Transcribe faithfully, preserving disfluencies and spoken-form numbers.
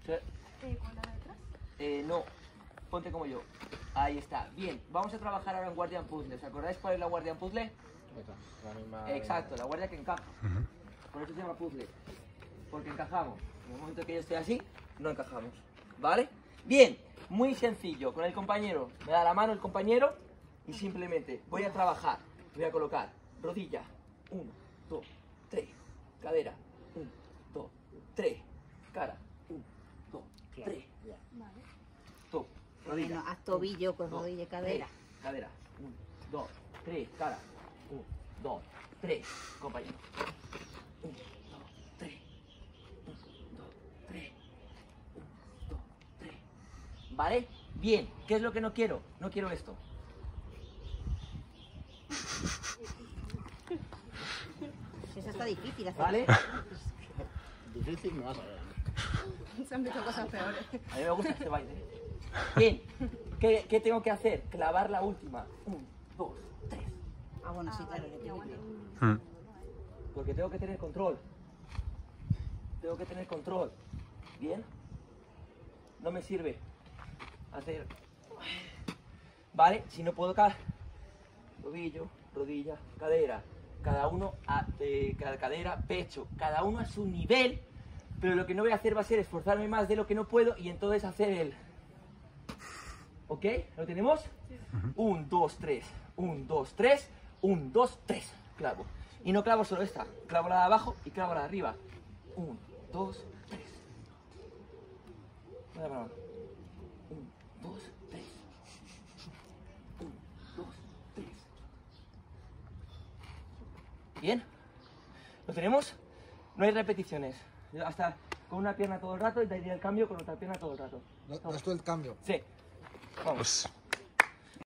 Sí. Eh, ¿Con la de atrás? Eh, no, ponte como yo. Ahí está. Bien, vamos a trabajar ahora en Guardian Puzzle. ¿Os acordáis cuál es la Guardian Puzzle? La misma... Exacto, la guardia que encaja. Por eso se llama puzzle. Porque encajamos. En el momento que yo esté así, no encajamos. ¿Vale? Bien, muy sencillo. Con el compañero, me da la mano el compañero y simplemente voy a trabajar. Voy a colocar rodilla. Uno, dos, tres. Cadera. Uno, dos, tres. Cara. Uno, dos, tres. Vale. Tú, rodilla. Bueno, haz tobillo con Dos, rodilla y cadera. tres, cadera. Uno, dos, tres. Cara. Uno, dos, tres. Compañero. Uno, dos, tres. Uno, dos, tres. Uno, dos, tres. ¿Vale? Bien. ¿Qué es lo que no quiero? No quiero esto. Eso está difícil hacer. ¿Vale? Difícil no vas a ver. Se han visto cosas peores. A mí me gusta este baile. Bien. ¿Qué, qué tengo que hacer? Clavar la última. Uno, dos, tres. Ah, bueno, sí, Ah, claro, vale, el y aguanta equilibrio. un- Porque tengo que tener control. Tengo que tener control. ¿Bien? No me sirve hacer... ¿Vale? Si no puedo caer... Tobillo, rodilla, cadera. Cada uno a eh, cada cadera, pecho. Cada uno a su nivel. Pero lo que no voy a hacer va a ser esforzarme más de lo que no puedo y entonces hacer el... ¿Ok? ¿Lo tenemos? Un, dos, tres. Un, dos, tres. Un, dos, tres. Clavo. Y no clavo solo esta. Clavo la de abajo y clavo la de arriba. Un, dos, tres. Mira, mira, mira. Un, dos, tres. Un, dos, tres. ¿Bien? ¿Lo tenemos? No hay repeticiones. Hasta con una pierna todo el rato y daría el cmbio con otra pierna todo el rato. ¿No, no es tú el cambio? Sí. Vamos.